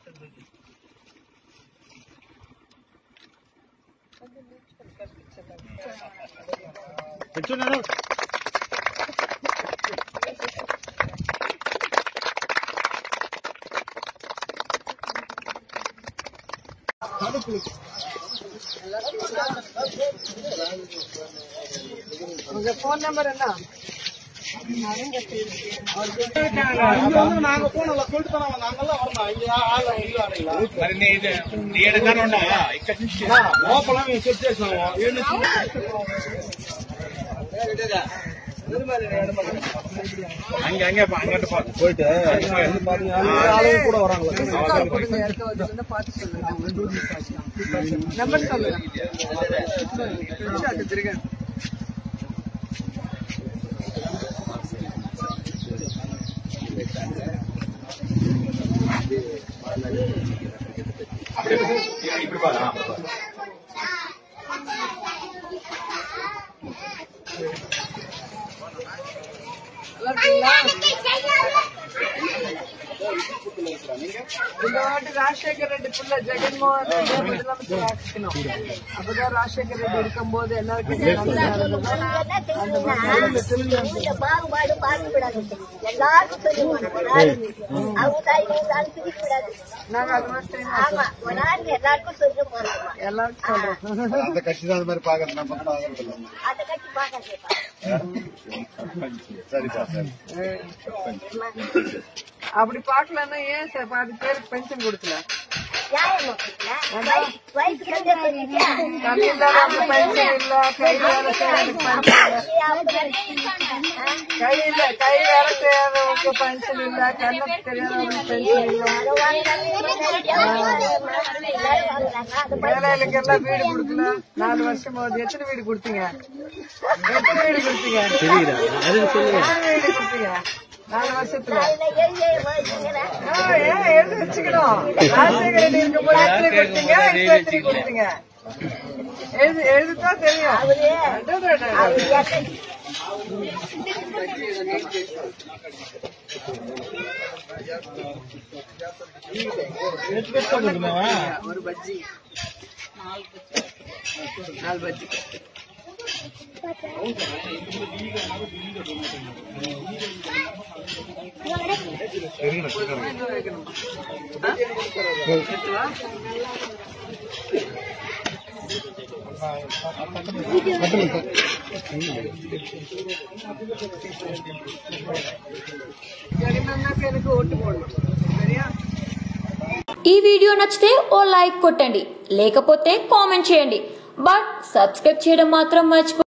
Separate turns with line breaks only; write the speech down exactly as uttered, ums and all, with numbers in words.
కూర్చున్నాను
உங்க phone number என்ன?
நாங்க போனல சொல்லிட்டு நாங்கெல்லாம் வரணும். இங்க ஆள் இங்க வரீங்களா? మరి నీ నీ ఎడగానే ఉండా ఇక్కడ నుంచి లోపల మేము సెట్ చేసాము. ఏడు அங்க அங்க அங்கிட்டு பார்த்து போயிட்டு ஆளுங்க கூட வராங்களா?
நம்பர் சொல்லுங்க.
இப்படி பாரு.
இந்த வாட்டி ராஜசேகர் ரெட்டி புள்ள ஜெகன்மோகன் ரெட்டி முதலமைச்சர் ஆக்கிக்கணும். அப்பதான் ராஜசேகர் ரெட்டி இருக்கும் போது எல்லாருக்கும்
பாகுபாடு பார்க்கக்கூடாது. எல்லாருக்கும்
நாங்க அது மாதிரி
எல்லாருக்கும் சொல்ல போறோம்.
எல்லாருக்கும் சொல்றோம்.
அந்த கட்சி தான் அது மாதிரி பாக்குறது நம்ம பாக்குறது
அந்த கட்சி பார்க்க
சரிப்பா சரி.
அப்படி பாக்கலன்னா ஏன் சார் பாதி பேருக்கு பென்ஷன் கொடுக்கல? பென்ஷன் இல்ல, கை வேலை செய்யறதுக்கு பென்ஷன் கை இல்ல கை வேலை செய்யாதவங்களுக்கு பென்ஷன் இல்ல, கண்ணுக்கு தெரியாதவங்களுக்கு பென்ஷன் இல்ல, வேலைகளுக்கு எல்லாம் வீடு கொடுக்கல. நாலு வருஷம் போகுது. எத்தனை வீடு கொடுத்தீங்க? எத்தனை வீடு கொடுத்தீங்க? வீடு கொடுத்தீங்க நாலு வருஷத்துல? ஏன் எழுதி வச்சுக்கணும். ராஜசேகர் ரெட்டி இருக்கும் போது எத்தனை கொடுத்தீங்க, இப்ப எத்தனை கொடுத்தீங்க? எழுது எழுதுதான் தெரியும். ஒரு பஜ்ஜி நாலு பஜ்ஜி జగనన్నకు ఓటు పోడడం.
ఈ వీడియో నచ్చితే ఓ లైక్ కొట్టండి, లేకపోతే కామెంట్ చేయండి. బట్ సబ్స్క్రైబ్ చేయడం మాత్రం మర్చిపో